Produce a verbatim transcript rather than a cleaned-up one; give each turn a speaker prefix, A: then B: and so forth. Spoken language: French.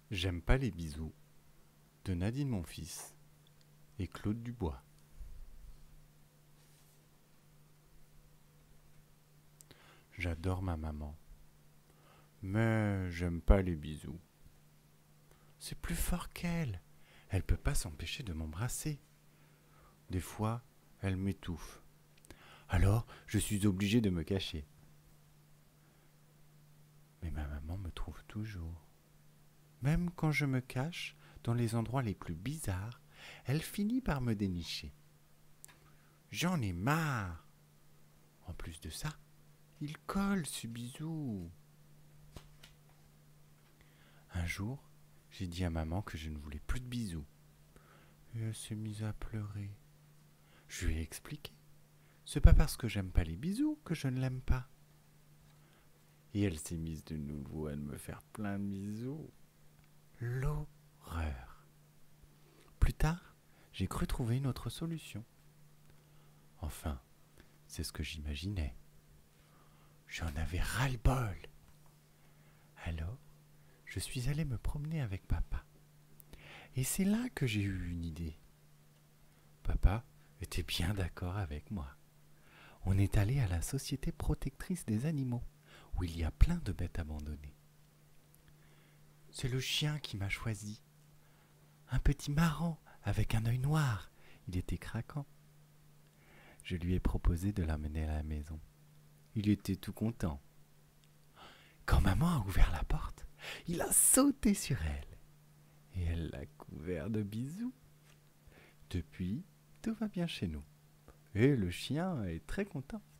A: J'aime pas les bisous de Nadine Monfils et Claude Dubois. J'adore ma maman, mais j'aime pas les bisous. C'est plus fort qu'elle. Elle peut pas s'empêcher de m'embrasser. Des fois, elle m'étouffe. Alors, je suis obligé de me cacher. Mais ma maman me trouve toujours. Même quand je me cache dans les endroits les plus bizarres, elle finit par me dénicher. J'en ai marre. En plus de ça, il colle ce bisou. Un jour, j'ai dit à maman que je ne voulais plus de bisous. Et elle s'est mise à pleurer. Je lui ai expliqué. C'est pas parce que j'aime pas les bisous que je ne l'aime pas. Et elle s'est mise de nouveau à me faire plein de bisous. L'horreur. Plus tard, j'ai cru trouver une autre solution. Enfin, c'est ce que j'imaginais. J'en avais ras-le-bol. Alors, je suis allé me promener avec papa. Et c'est là que j'ai eu une idée. Papa était bien d'accord avec moi. On est allé à la Société protectrice des animaux, où il y a plein de bêtes abandonnées. C'est le chien qui m'a choisi. Un petit marran avec un œil noir. Il était craquant. Je lui ai proposé de l'amener à la maison. Il était tout content. Quand maman a ouvert la porte, il a sauté sur elle. Et elle l'a couvert de bisous. Depuis, tout va bien chez nous. Et le chien est très content.